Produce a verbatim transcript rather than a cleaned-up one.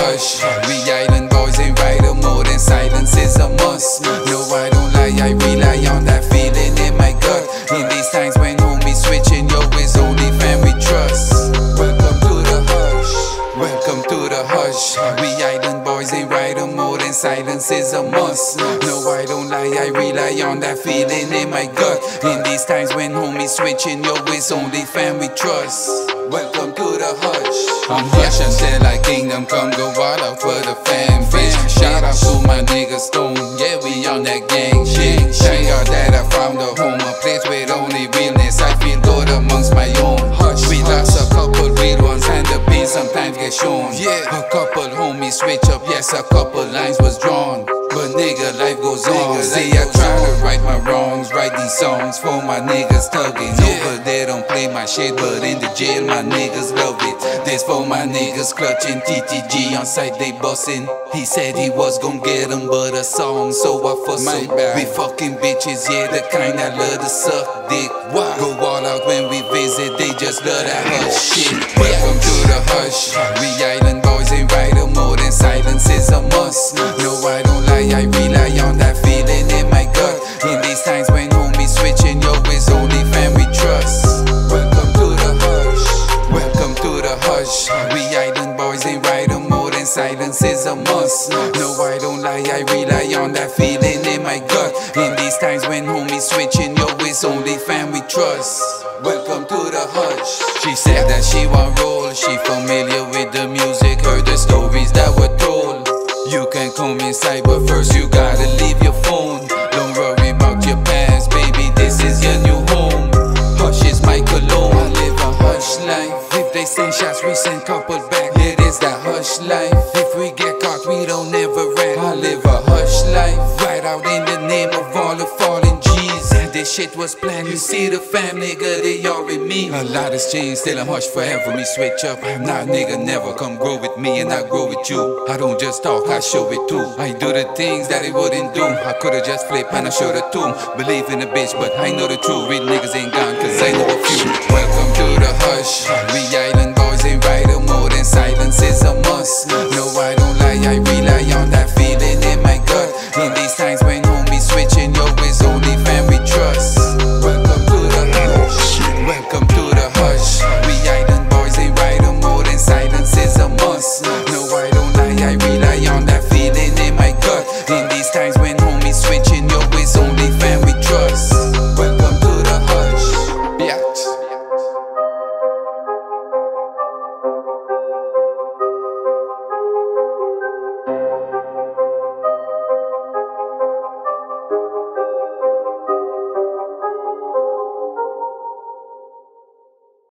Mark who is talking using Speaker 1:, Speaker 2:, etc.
Speaker 1: hush. We island boys ain't right more than silence is a must. No, I don't lie, I rely on that feeling in my gut. In these times when homies switching, yo, it's only family trust. Welcome to the hush. Welcome to the hush. We island boys ain't right more than silence is a must. No, I don't lie, I rely on that feeling in my gut. In these times when homies switching, yo, it's only family trust. Welcome to the hush. I'm hush until I kingdom come, go all out for the fam bitch. Shout out to my nigga Stone, yeah, we on that gang shit. Thank God that I found a home, a place with only realness. I feel good amongst my own. Hush, we lost a couple real ones and the pain sometimes get shown. Yeah, a couple homies switch up, yes, a couple lines was drawn. But nigga, life goes on. See, I try to right my wrongs, write these songs for my niggas tugging. Over there don't play my shit, but in the jail my niggas love it. This for my niggas clutching T T G on site, they bussin'. He said he was gon' get him, but a song, so I fuss him. We fucking bitches, yeah, the kind that love to suck dick. Go all out when we visit, they just love that hush shit. Welcome to the hush. We island boys ain't right more than silence is a must. No, I don't lie, I rely on that feeling in my gut. In these times when homies switching, yo, it's only family trust. Welcome to the hush. Welcome to the hush. We island boys ain't right more than silence is a must. No, I don't lie, I rely on that feeling in my gut. In these times when homies switching, yo, it's only family trust. Welcome to the hush. She said that she want roll, she familiar with the music, heard the stories that were told. You can come inside, but first you gotta leave your phone. Don't worry about your past, baby, this is your new home. Hush is my cologne, I live a hush life. If they send shots, we send couple back. It is that hush life. If we get caught, we don't never rat. I live a hush life, right out in the name of all the fallen G's. This shit was planned, you see the fam, nigga, they all with me. A lot has changed, still I'm hush forever, me switch up. Nah, nigga, never come grow with me and I grow with you. I don't just talk, I show it too. I do the things that it wouldn't do. I could've just flipped and I showed it too. Believe in the bitch, but I know the truth. Real niggas ain't gone, cause I know a few. Welcome to the hush. We island boys ain't right more than silence is a must. No, I don't lie, I rely on that feeling in my gut. In these times when homies switching, yo, it's only family trust. Welcome to the hush. Welcome to the hush. We island boys ain't right more than silence is a must. No, I don't lie, I rely on that feeling in my gut. In these times when homies switching,